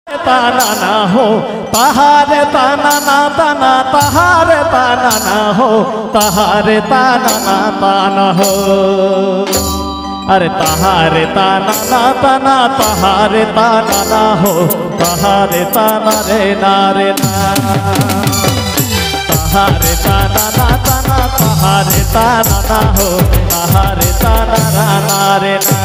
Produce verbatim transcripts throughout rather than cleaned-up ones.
ताना ना हो तहारे ताना ना ताना तहारे ताना ना हो तहारे ताना ना ताना हो अरे तहारे ताना ना ताना तहारे ताना ना हो तहारे ताना रे ना रे ना तहारे ताना ना ताना तहारे ताना ना हो तहारे ताना रा ना रे ना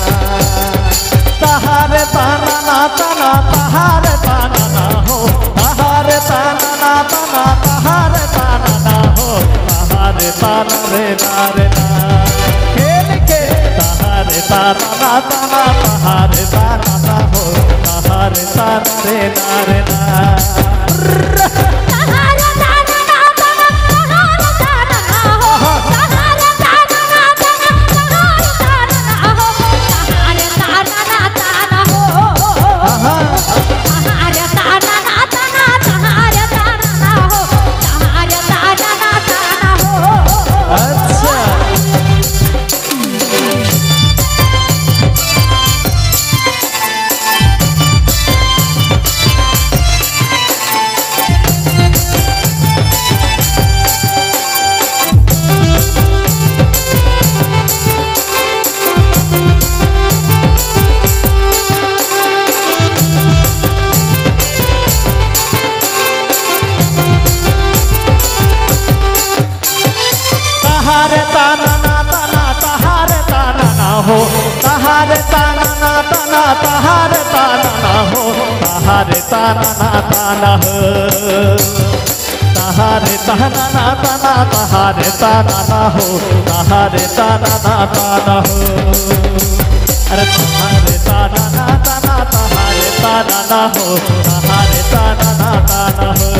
तहारे ताना ना ताना तहारे ताना ना हो तहारे ताना ना ताना तहारे ताना ना हो तहारे ताना रे ना रे ना खेल के तहारे ताना ना ताना तहारे ताना ना हो तहारे ताना रे ना रे ना तहारे ताना ना ताना तहारे ताना ना हो तहारे ताना ना ताना तहारे ताना ना हो तहारे ताना ना ताना हो तहारे ताना ना ताना तहारे ताना ना हो तहारे ताना ना ताना हो अरे तहारे ताना ना ताना तहारे ताना ना हो तहारे ताना ना ताना हो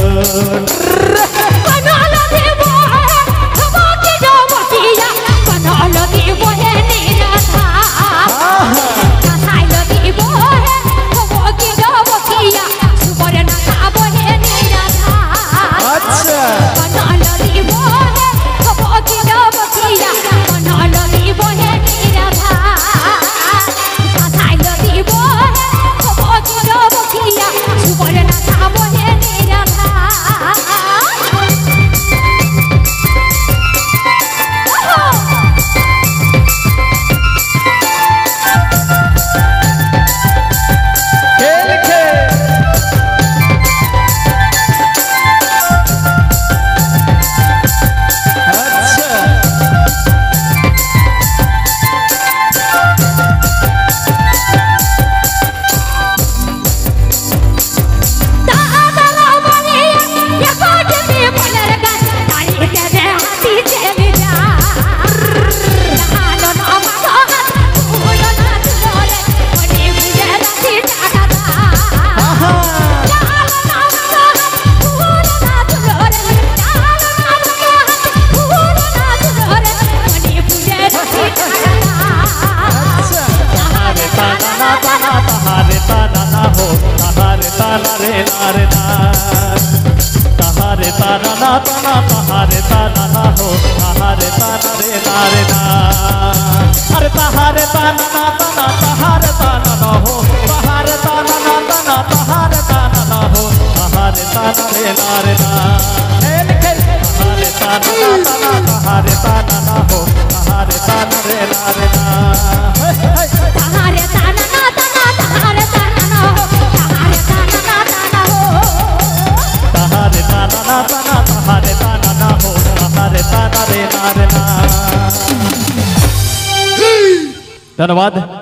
तहारे ताना ना ताना तहारे ताना ना हो तहारे ताना रे ना रे ना अरे तहारे ताना ना ताना तहारे ताना ना हो तहारे ताना ना ताना तहारे ताना ना हो तहारे ताना रे ना रे ना तहारे ताना ना ताना तहारे ताना ना हो तहारे ताना रे ना रे ना तहारे ताना ना ताना तहारे ताना ना हो तहारे ताना ना ताना हो तहारे ताना ना ताना तहारे ताना ना हो तहारे ताना रे ना रे ना। धन्यवाद।